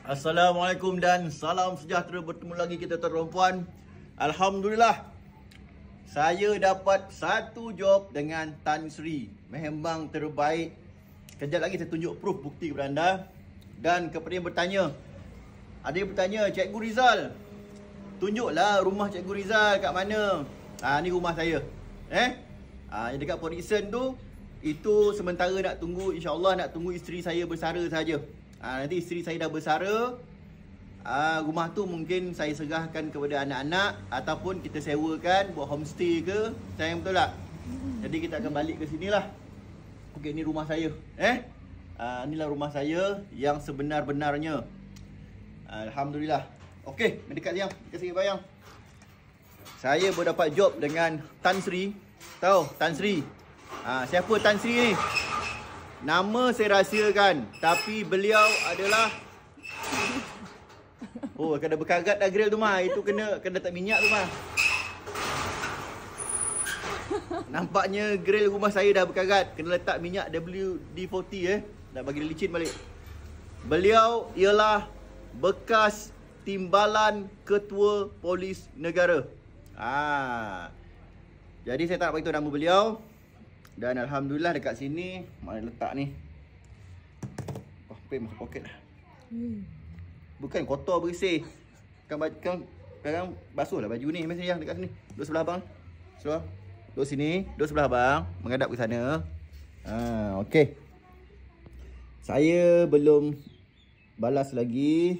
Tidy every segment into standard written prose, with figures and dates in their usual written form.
Assalamualaikum dan salam sejahtera. Bertemu lagi kita tuan puan. Alhamdulillah, saya dapat satu job dengan Tan Sri. Memang terbaik. Kejap lagi saya tunjuk proof bukti kepada anda. Dan kepada yang bertanya, ada yang bertanya, Cikgu Rizal, tunjuklah rumah Cikgu Rizal kat mana. Ni rumah saya. Yang dekat Port Dickson tu, itu sementara nak tunggu, insyaAllah nak tunggu isteri saya bersara saja. Nanti isteri saya dah bersara, rumah tu mungkin saya serahkan kepada anak-anak ataupun kita sewakan buat homestay ke. Sayang, betul tak? Jadi kita akan balik ke sini lah. Okey, ni rumah saya. Inilah rumah saya yang sebenar-benarnya. Alhamdulillah. Okey, mendekat siang. Dekat sini bayang. Saya berdapat job dengan Tan Sri. Tahu Tan Sri? Siapa Tan Sri ni? Nama saya rahsiakan, tapi beliau adalah kena berkarat dah grill tu mah. Itu kena letak minyak tu mah. Nampaknya grill rumah saya dah berkarat. Kena letak minyak WD-40 nak bagi dia licin balik. Beliau ialah bekas timbalan Ketua Polis Negara. Jadi saya tak nak beritahu nama beliau. Dan Alhamdulillah dekat sini, mana letak ni? Pay masuk poket lah. Bukan kotor bersih. Sekarang basuh lah baju ni. Mesti yang dekat sini. Duduk sebelah abang. Duduk sini. Duduk sebelah abang. Menghadap ke sana. Okey. Saya belum balas lagi.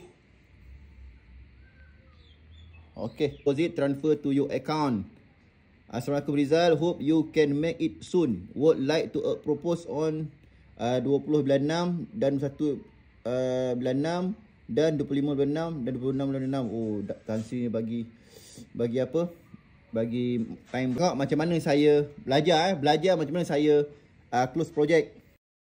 Okey. Deposit transfer to your account. Assalamualaikum Rizal, hope you can make it soon. Would like to propose on 20 bulan 6 dan 1 bulan 6 dan 25 bulan 6 dan 26 bulan 6. Tan Sri ni bagi apa? Bagi time. Tengok macam mana saya belajar belajar macam mana saya close project.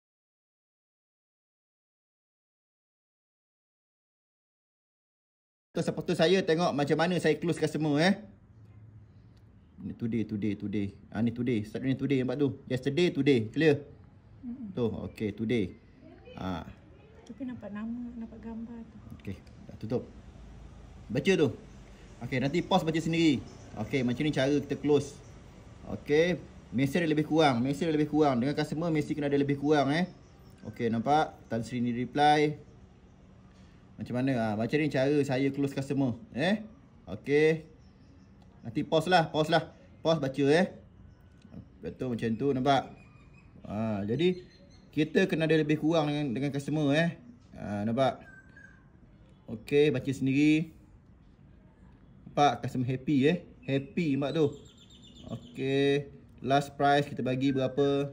Supporter saya tengok macam mana saya close customer Today. Ni today. Start ni today, nampak tu. Yesterday, today. Clear? Tu, okey, today. Tapi nampak nama, nampak gambar tu. Okey, dah tutup. Baca tu. Okey, nanti pause baca sendiri. Okey, macam ni cara kita close. Okey, mesti ada lebih kurang. Dengan customer mesti kena ada lebih kurang Okey, nampak? Tan Sri ni reply. Macam mana? Macam ni cara saya close customer. Okey. Nanti pause lah. Pause baca Betul macam tu, nampak? Jadi kita kena ada lebih kurang dengan customer nampak? Okey, baca sendiri. Nampak customer happy Happy, nampak tu? Okey, last price kita bagi berapa?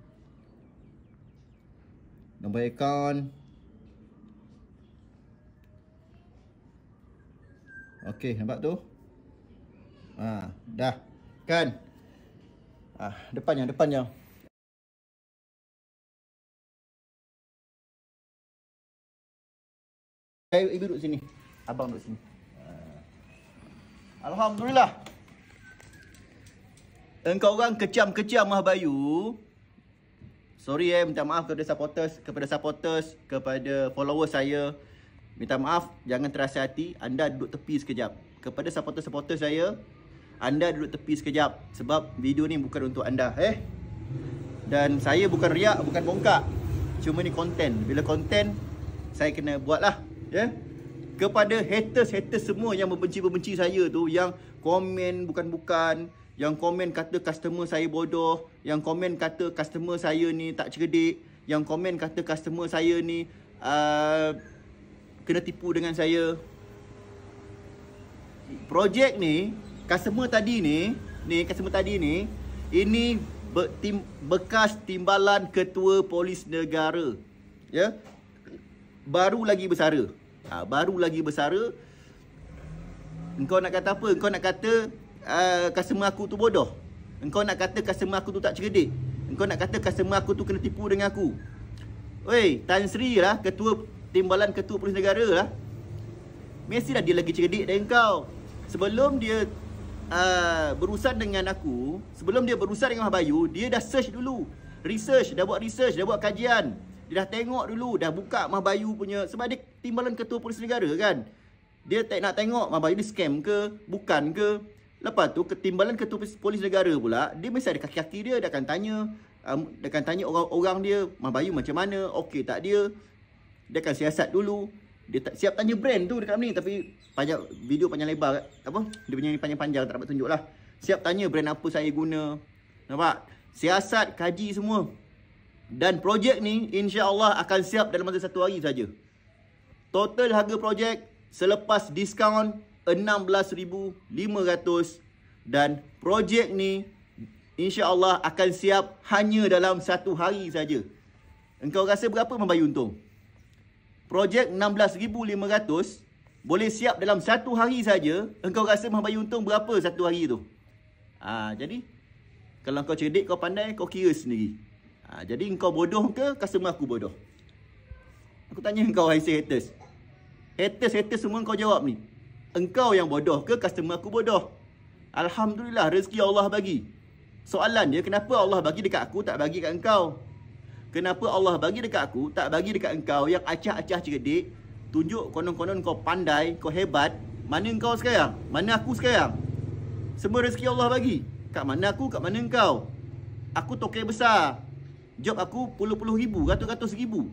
Nombor akaun. Okey, nampak tu? Dah kan? Depannya. Ibu duduk sini. Abang duduk sini. Alhamdulillah. Engkau orang kecam-kecam Bayu. Sorry minta maaf kepada supporters, kepada followers saya. Minta maaf, jangan terasa hati. Anda duduk tepi sekejap. Kepada supporter-supporter saya, anda duduk tepi sekejap. Sebab video ni bukan untuk anda Dan saya bukan riak, bukan bongkak. Cuma ni konten. Bila konten, saya kena buat lah Kepada haters semua yang membenci saya tu, yang komen bukan-bukan, yang komen kata customer saya bodoh, yang komen kata customer saya ni tak cerdik, yang komen kata customer saya ni kena tipu dengan saya. Projek ni, customer tadi ni, ini bekas timbalan Ketua Polis Negara. Baru lagi bersara. Engkau nak kata apa? Engkau nak kata customer aku tu bodoh. Engkau nak kata customer aku tu tak cerdik. Engkau nak kata customer aku tu kena tipu dengan aku. Tan Sri lah, timbalan Ketua Polis Negara lah. Mestilah dia lagi cerdik dari engkau. Sebelum dia berurusan dengan aku, sebelum dia berurusan dengan Bayu, dia dah search dulu. Dah buat research, dah buat kajian. Dia dah tengok dulu, dah buka Mah Bayu punya, sebab dia timbalan ketua polis negara kan. Dia tak nak tengok Mah Bayu ni scam ke, bukan ke. Lepas tu ketimbalan ketua polis negara pula, dia mesti ada kaki-kaki dia, dia akan tanya orang-orang dia, Mah Bayu macam mana, okey tak dia. Dia akan siasat dulu. Dia tak siap tanya brand tu dekat ni, tapi video panjang lebar apa? Dia punya ni panjang-panjang tak dapat tunjuk lah. Siap tanya brand apa saya guna. Nampak? Siasat, kaji semua. Dan projek ni insya-Allah akan siap dalam masa 1 hari saja. Total harga projek selepas diskaun 16,500 dan projek ni insya-Allah akan siap hanya dalam 1 hari saja. Engkau rasa berapa Mah Bayu untung? Projek 16,500 boleh siap dalam 1 hari saja. Engkau rasa Mah Bayu untung berapa 1 hari tu? Jadi kalau kau cerdik, kau pandai, kau kira sendiri. Jadi engkau bodoh ke customer aku bodoh? Aku tanya engkau, hai haters. Haters semua kau jawab ni. Engkau yang bodoh ke customer aku bodoh? Alhamdulillah rezeki Allah bagi. Soalan dia, kenapa Allah bagi dekat aku tak bagi dekat engkau? Kenapa Allah bagi dekat aku tak bagi dekat engkau yang acah-acah cerdik, tunjuk konon-konon kau pandai, kau hebat. Mana engkau sekarang? Mana aku sekarang? Semua rezeki Allah bagi. Kat mana aku, kat mana engkau? Aku tokai besar. Job aku puluh-puluh ribu, ratus-ratus ribu.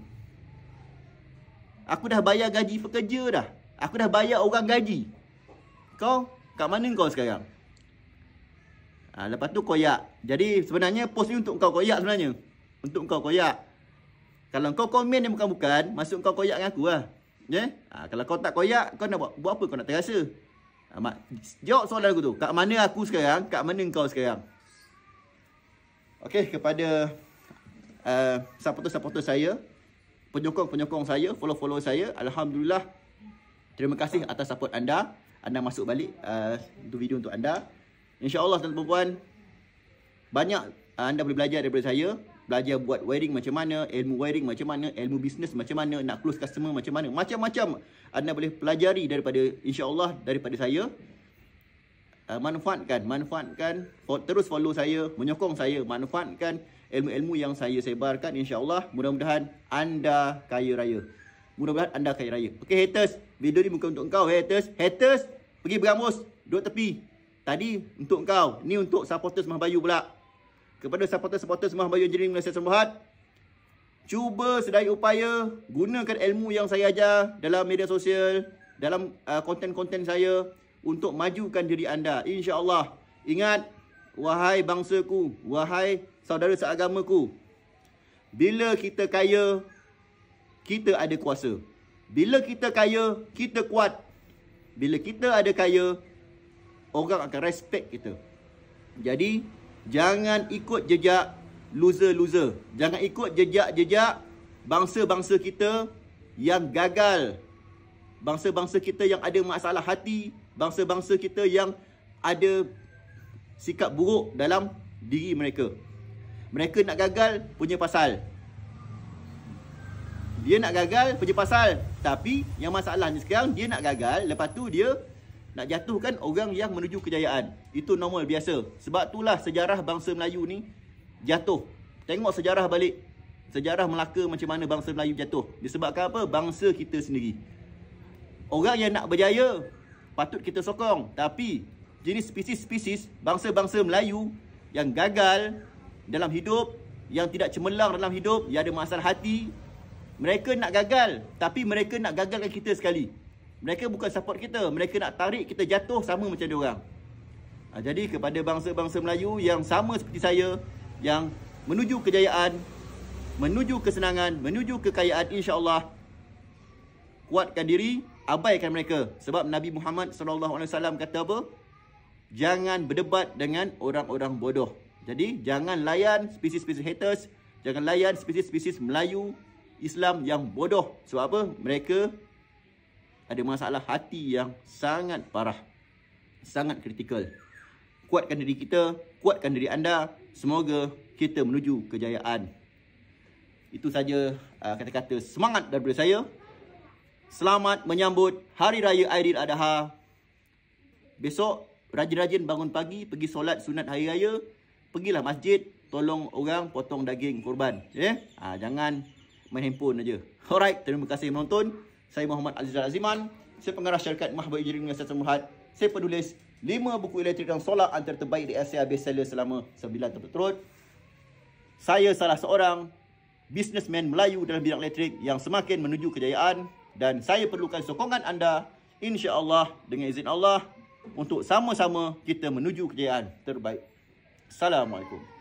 Aku dah bayar gaji pekerja dah. Aku dah bayar orang gaji. Kau, kat mana kau sekarang? Lepas tu koyak. Jadi sebenarnya post ni untuk kau koyak sebenarnya. Untuk kau koyak. Kalau kau komen yang bukan-bukan, masuk kau koyak dengan aku lah. Kalau kau tak koyak, kau nak buat apa? Kau nak terasa? Jawab soalan aku tu. Kat mana aku sekarang? Kat mana kau sekarang? Okey, kepada supporter-supporter saya, penyokong-penyokong saya, follow-follow saya, alhamdulillah, terima kasih atas support anda. Anda masuk balik untuk video untuk anda. InsyaAllah tuan-tuan, banyak anda boleh belajar daripada saya. Belajar buat wiring macam mana, ilmu wiring macam mana, ilmu bisnes macam mana, nak close customer macam mana. Macam-macam anda boleh pelajari daripada, insyaAllah, daripada saya. Manfaatkan, terus follow saya, menyokong saya, manfaatkan ilmu-ilmu yang saya sebarkan. InsyaAllah, mudah-mudahan anda kaya raya. Okey haters, video ni bukan untuk engkau haters. Haters, pergi berangus, duduk tepi. Tadi untuk engkau, ni untuk supporters Mah Bayu pula. Kepada supporters Mah Bayu Engineering Malaysia Sembuhat, cuba sedaya upaya gunakan ilmu yang saya ajar dalam media sosial, dalam konten-konten saya untuk majukan diri anda. InsyaAllah. Ingat, wahai bangsaku, wahai saudara seagamaku, bila kita kaya, kita ada kuasa. Bila kita kaya, kita kuat. Bila kita ada kaya, orang akan respect kita. Jadi, jangan ikut jejak loser-loser. Jangan ikut jejak-jejak bangsa-bangsa kita yang gagal. Bangsa-bangsa kita yang ada masalah hati. Bangsa-bangsa kita yang ada sikap buruk dalam diri mereka. Mereka nak gagal punya pasal. Dia nak gagal punya pasal. Tapi yang masalahnya sekarang, dia nak gagal, lepas tu dia nak jatuhkan orang yang menuju kejayaan. Itu normal, biasa. Sebab itulah sejarah bangsa Melayu ni jatuh. Tengok sejarah balik. Sejarah Melaka macam mana bangsa Melayu jatuh. Disebabkan apa? Bangsa kita sendiri. Orang yang nak berjaya, patut kita sokong. Tapi jenis spesies-spesies bangsa-bangsa Melayu yang gagal dalam hidup, yang tidak cemerlang dalam hidup, yang ada masalah hati, mereka nak gagal. Tapi mereka nak gagalkan kita sekali. Mereka bukan support kita. Mereka nak tarik kita jatuh sama macam dia orang. Jadi kepada bangsa-bangsa Melayu yang sama seperti saya, yang menuju kejayaan, menuju kesenangan, menuju kekayaan, insya-Allah, kuatkan diri, abaikan mereka. Sebab Nabi Muhammad SAW kata apa? Jangan berdebat dengan orang-orang bodoh. Jadi jangan layan spesies-spesies haters, jangan layan spesies-spesies Melayu Islam yang bodoh. Sebab apa? Mereka ada masalah hati yang sangat parah, sangat kritikal. Kuatkan diri kita, kuatkan diri anda. Semoga kita menuju kejayaan. Itu saja kata-kata semangat daripada saya. Selamat menyambut Hari Raya Aidiladha. Besok rajin-rajin bangun pagi, pergi solat sunat Hari Raya. Pergilah masjid, tolong orang potong daging kurban. Jangan main handphone aja. Alright, terima kasih menonton. Saya Muhammad Azizal Aziman. Saya pengarah syarikat Mahbar Engineering Siasat Murhad. Saya penulis 5 buku elektrik dan solar antara terbaik di Asia bestseller selama 9 tahun berturut. Saya salah seorang businessman Melayu dalam bidang elektrik yang semakin menuju kejayaan dan saya perlukan sokongan anda, insya-Allah dengan izin Allah, untuk sama-sama kita menuju kejayaan terbaik. Assalamualaikum.